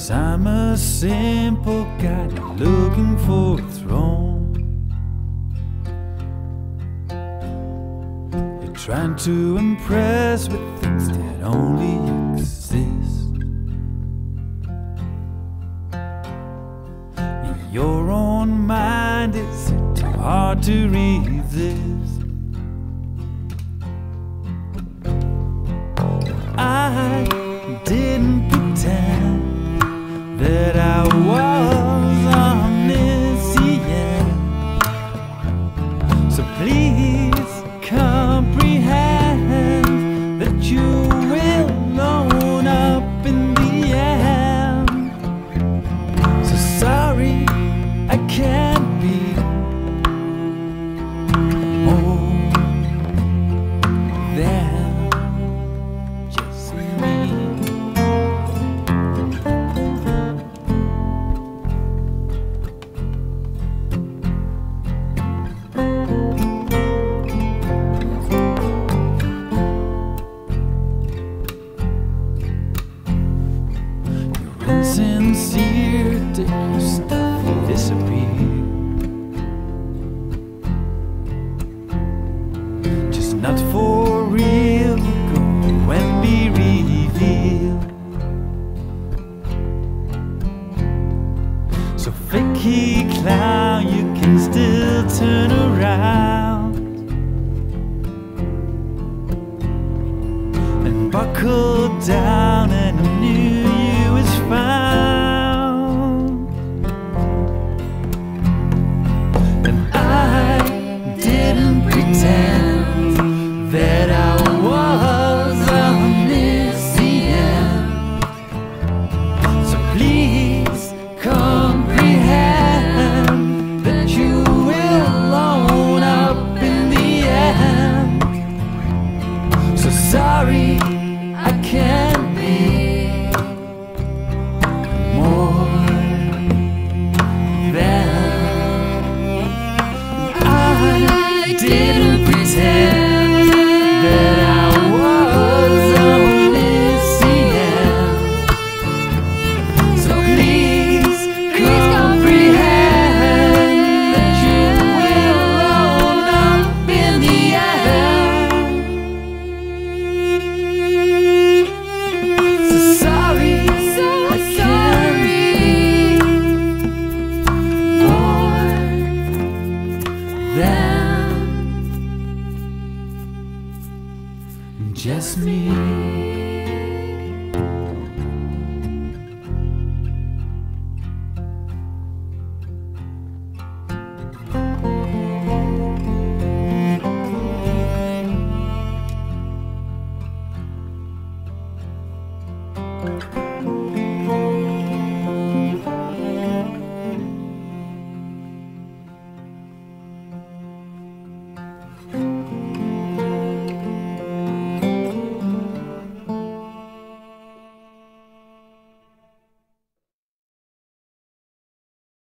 I'm a simple guy looking for a throne. You're trying to impress with things that only exist. In your own mind, is it too hard to resist? I didn't pretend that I was omniscient, so please comprehend that you will own up in the end. So sorry, I can't be more than just me. Sincere to your stuff disappear. Just not for real, go and be revealed. So fakey clown, you can still turn around and buckle down and